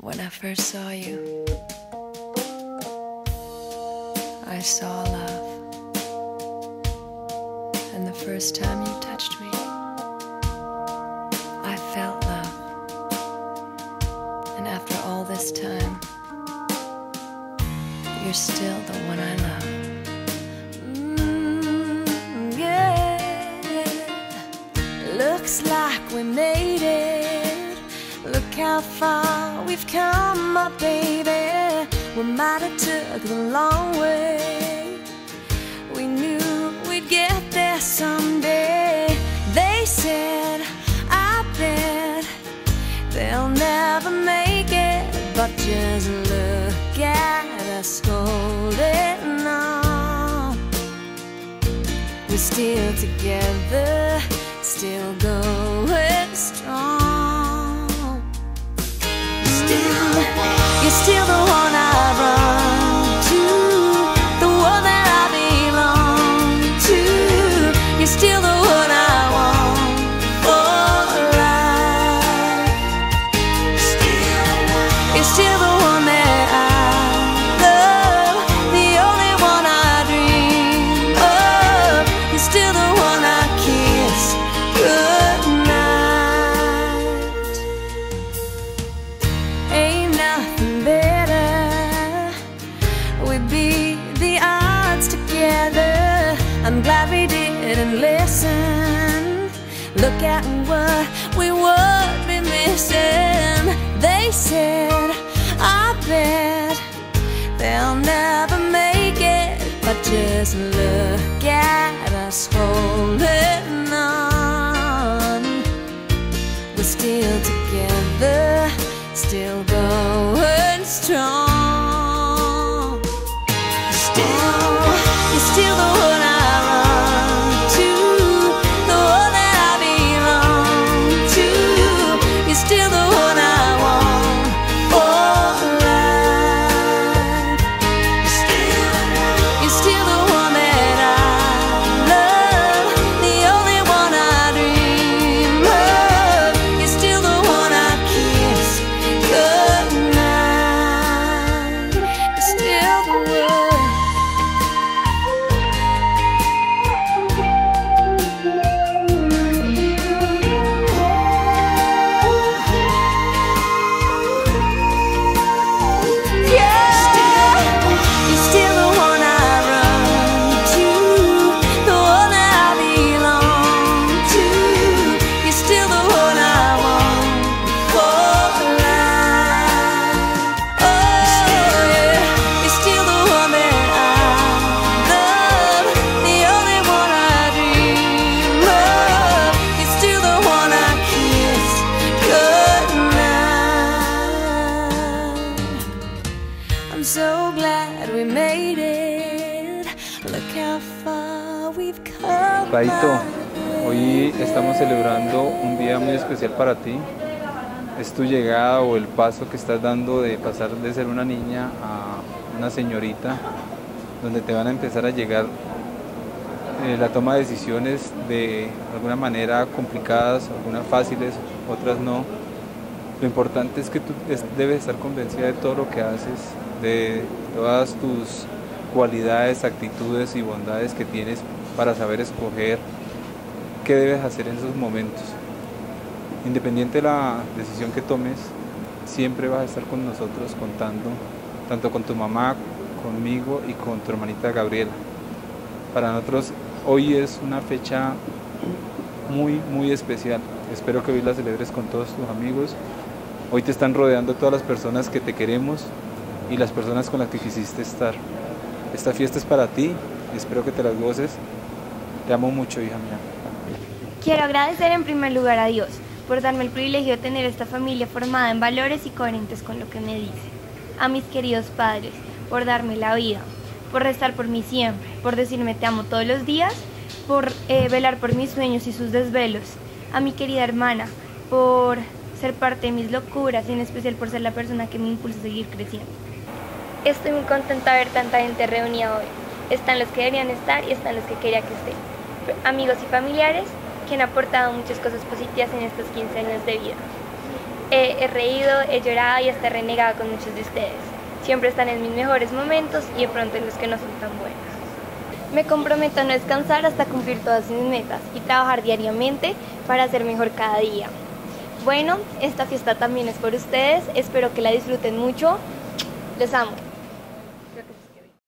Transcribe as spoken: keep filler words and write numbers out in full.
When I first saw you, I saw love. And the first time you touched me, I felt love. And after all this time, you're still the one I love. Mm, yeah. Looks like we made it. Look how far we've come, my baby. We might have took the long way. We knew we'd get there someday. They said, I bet they'll never make it, but just look at us holding on. We're still together, still going strong. Still, you're still the one I run to, the one that I belong to. You're still the one I want for life. Still, you're still the one that I love, the only one I dream of. You're still the one I kiss goodnight. Ain't nothing better. We beat the odds together. I'm glad we didn't listen. Look at what we would be missing. They said, I bet they'll never make it, but just look at us holding on. We're still together, still going strong. Still, you're still the one I run to, the one that I belong to. You're still the one I want for life. Still, you're still the one that I love, the only one I dream of. You're still the one I kiss goodnight. You're still the one. I'm so glad we made it. Look how far we've come. Paito, hoy estamos celebrando un día muy especial para ti. Es tu llegada o el paso que estás dando de pasar de ser una niña a una señorita, donde te van a empezar a llegar eh, la toma de decisiones de alguna manera complicadas, algunas fáciles, otras no. Lo importante es que tú debes estar convencida de todo lo que haces, de todas tus cualidades, actitudes y bondades que tienes para saber escoger qué debes hacer en esos momentos. Independiente de la decisión que tomes, siempre vas a estar con nosotros contando, tanto con tu mamá, conmigo y con tu hermanita Gabriela. Para nosotros hoy es una fecha muy, muy especial. Espero que hoy la celebres con todos tus amigos. Hoy te están rodeando todas las personas que te queremos y las personas con las que quisiste estar. Esta fiesta es para ti y espero que te las goces. Te amo mucho, hija mía. Quiero agradecer en primer lugar a Dios por darme el privilegio de tener esta familia formada en valores y coherentes con lo que me dice. A mis queridos padres por darme la vida, por rezar por mí siempre, por decirme te amo todos los días, por eh, velar por mis sueños y sus desvelos. A mi querida hermana por ser parte de mis locuras y en especial por ser la persona que me impulsa a seguir creciendo. Estoy muy contenta de ver tanta gente reunida hoy. Están los que deberían estar y están los que quería que estén. Amigos y familiares que han aportado muchas cosas positivas en estos quince años de vida. He, he reído, he llorado y hasta he renegado con muchos de ustedes. Siempre están en mis mejores momentos y de pronto en los que no son tan buenos. Me comprometo a no descansar hasta cumplir todas mis metas y trabajar diariamente para ser mejor cada día. Bueno, esta fiesta también es por ustedes, espero que la disfruten mucho. Les amo.